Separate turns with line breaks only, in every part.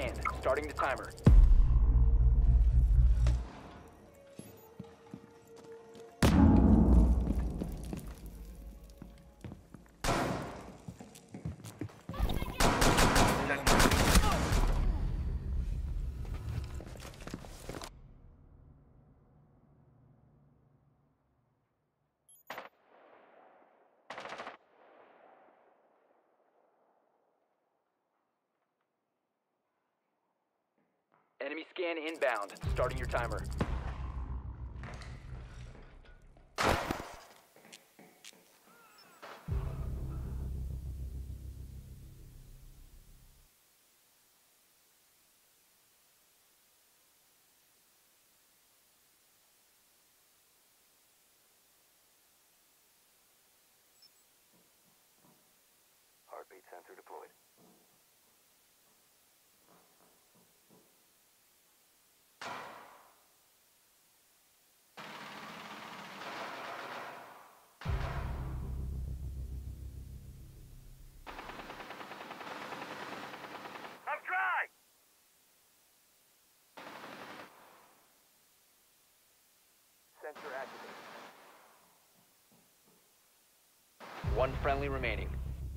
scan. Starting the timer. Enemy scan inbound. Starting your timer.
Heartbeat sensor deployed. I'm dry! Sensor activated.
One friendly remaining.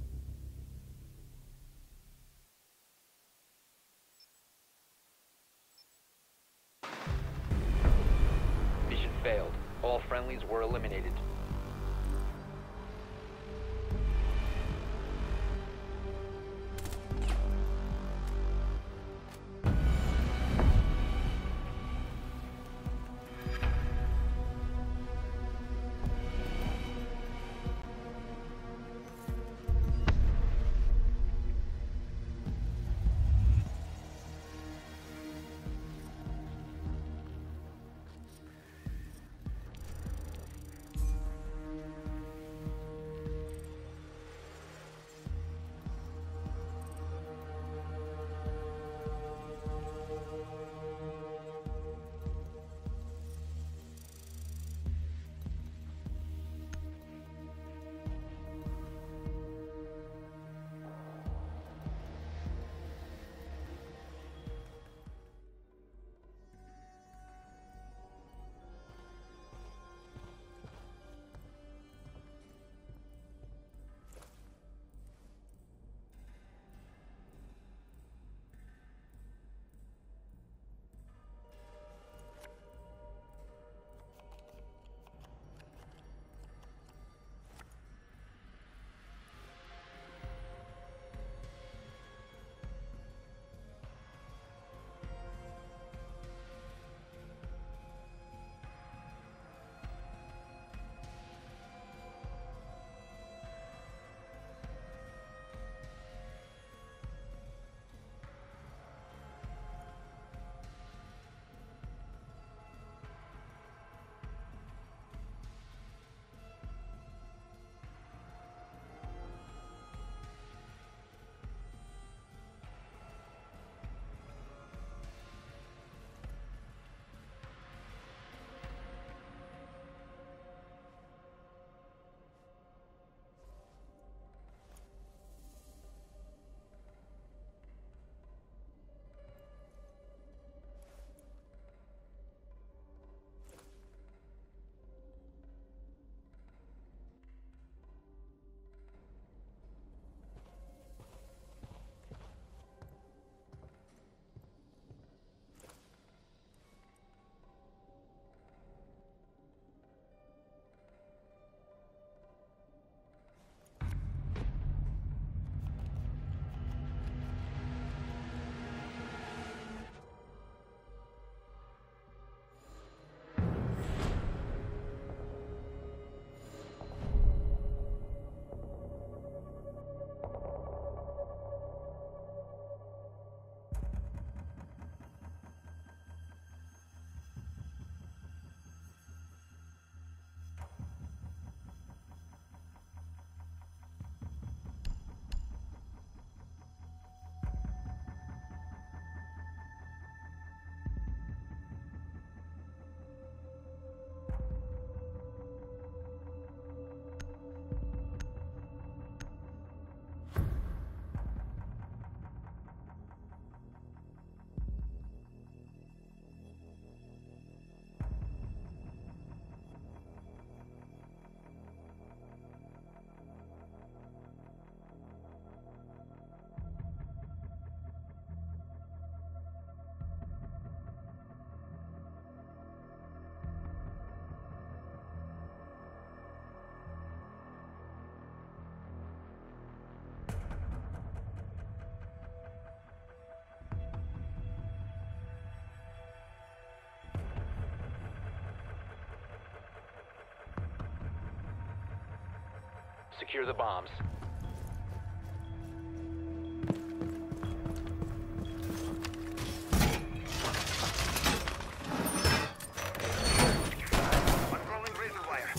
Mission failed. All friendlies were eliminated. Secure the bombs.
Unrolling razor wire.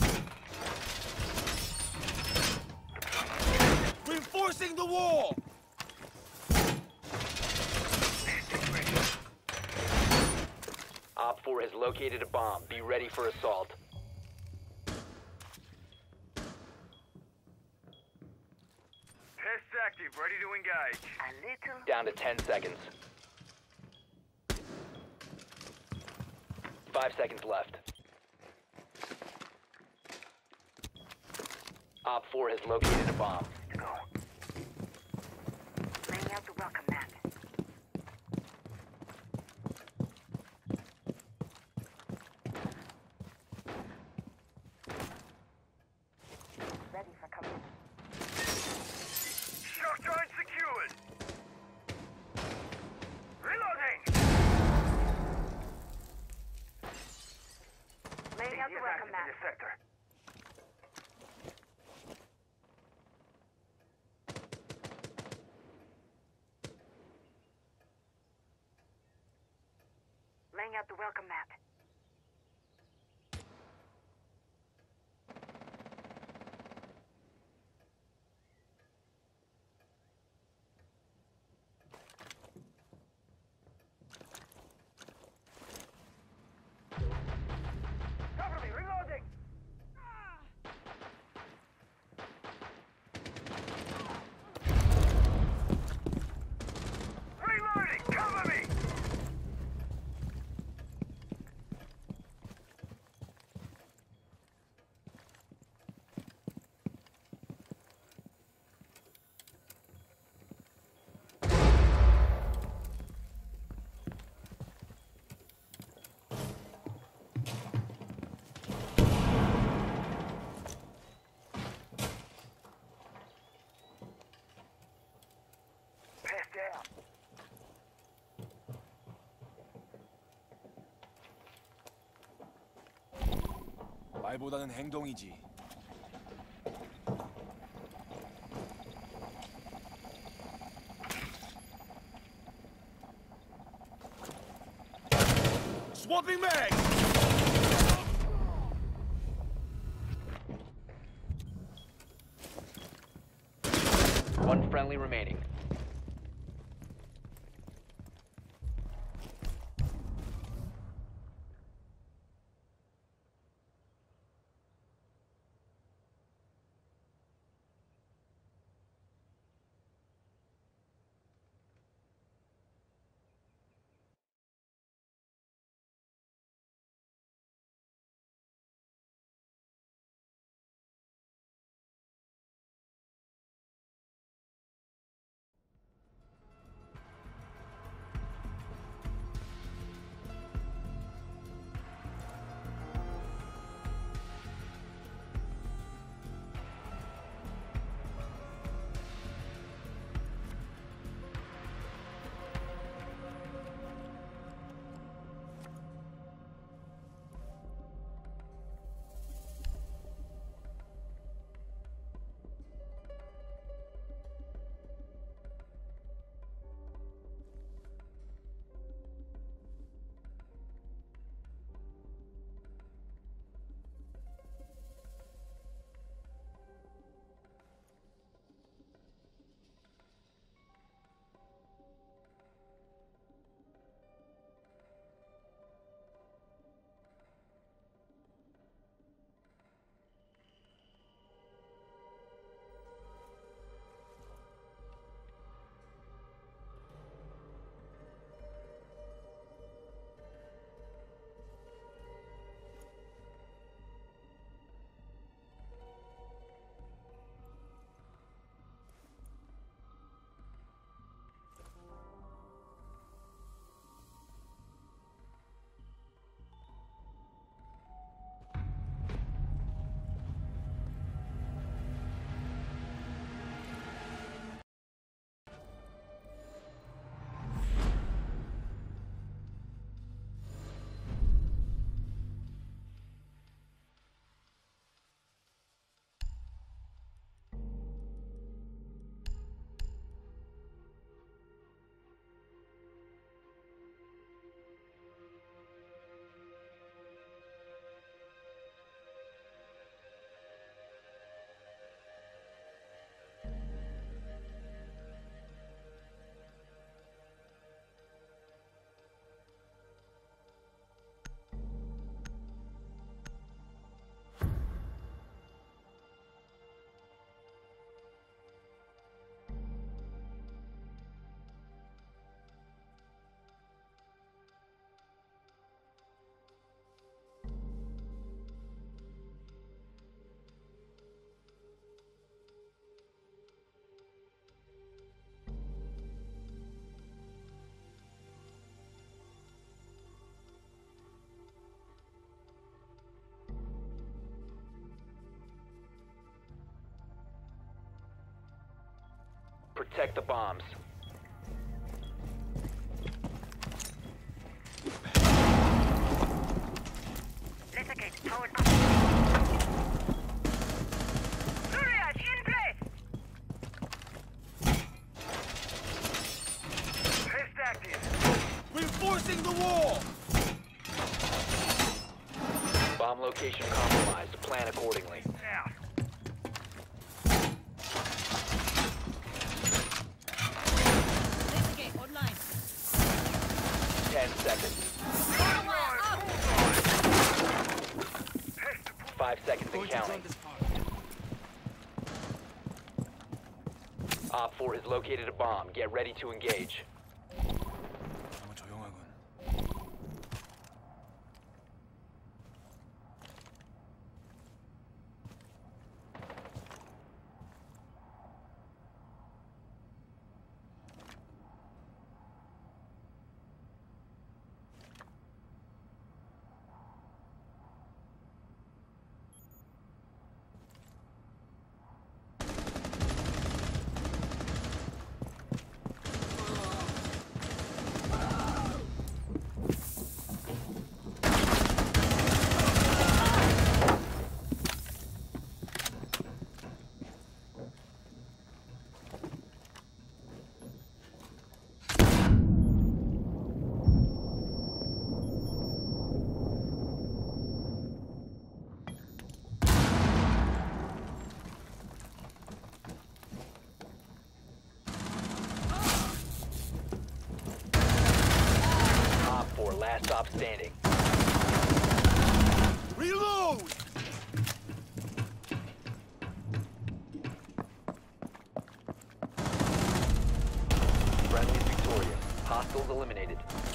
Reinforcing the wall!
Op 4 has located a bomb. Be ready for assault.
Test active, ready to engage.
A little.
Down to 10 seconds. 5 seconds left. Op 4 has located a bomb.
To go. Laying out the welcome mat. Ready for cover.
Shock joint secured. Reloading.
Laying out the
Get
welcome
active in
mat.
this sector.
Laying out the welcome mat.
Cover me, reloading. Reloading, cover me. Pass down.
말보다는 행동이지. Swapping mag!
One friendly remaining. protect the bombs.
Litigate powered up. Surya, in place!
Test active.
Reinforcing the wall!
Bomb location compromised. Plan accordingly.
Out.
Litigate online.
10 seconds.
Test
5 seconds and counting. Op 4 has located a bomb. Get ready to engage.
너무 조용하군.
Op 4, last stop standing.
Reload!
Friendly victorious. Hostiles eliminated.